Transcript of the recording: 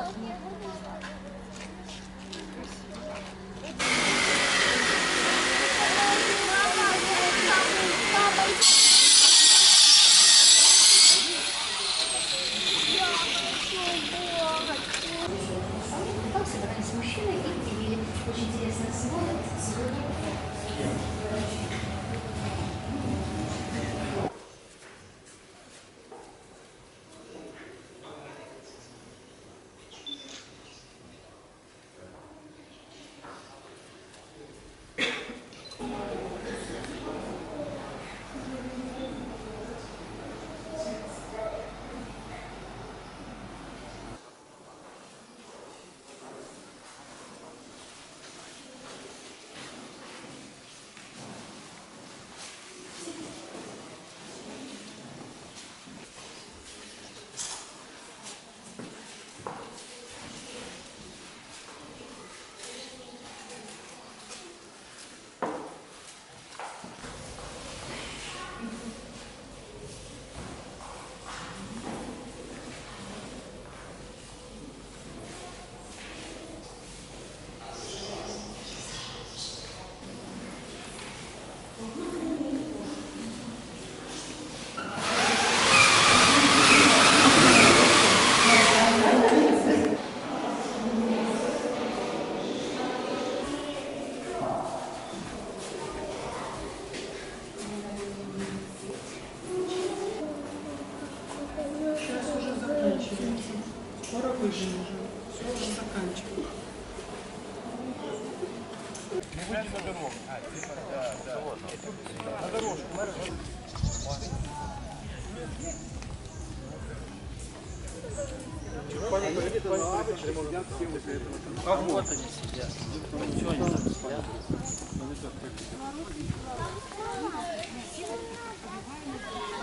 Собрались мужчины и привели очень интересный свод. Скоро выжим уже. Все уже заканчиваем. На дорогу. На дорожку. А вот они сидят. Ничего они там сидят. Они